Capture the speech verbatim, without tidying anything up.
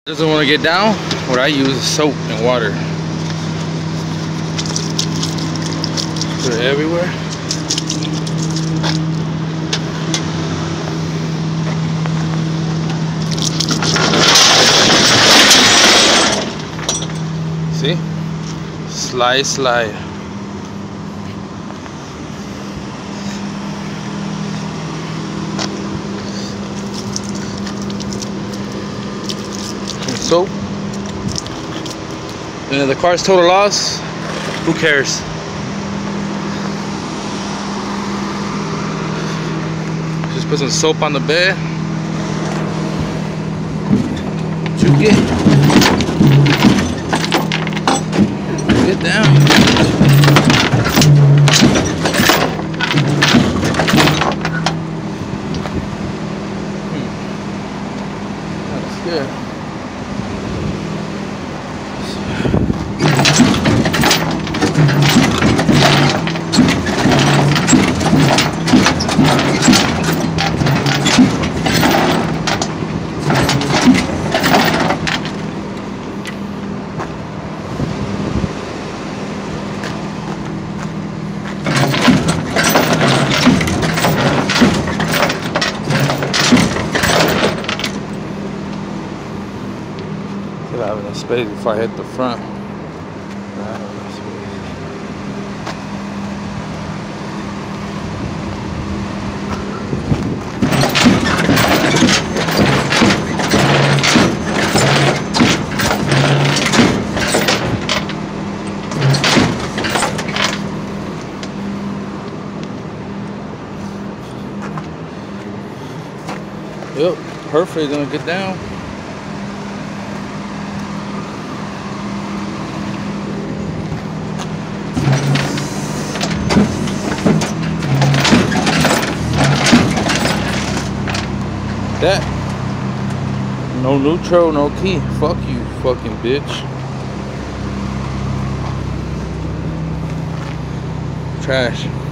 Doesn't want to get down. What I use is soap and water. Put it everywhere. See? Slide, slide. Soap. And if the car's total loss, who cares? Just put some soap on the bed. What you get? Get down. Hmm. That's good. I have enough space before I hit the front. Yep, perfect. Gonna get down. That. No neutral, no key. Fuck you, fucking bitch. Trash.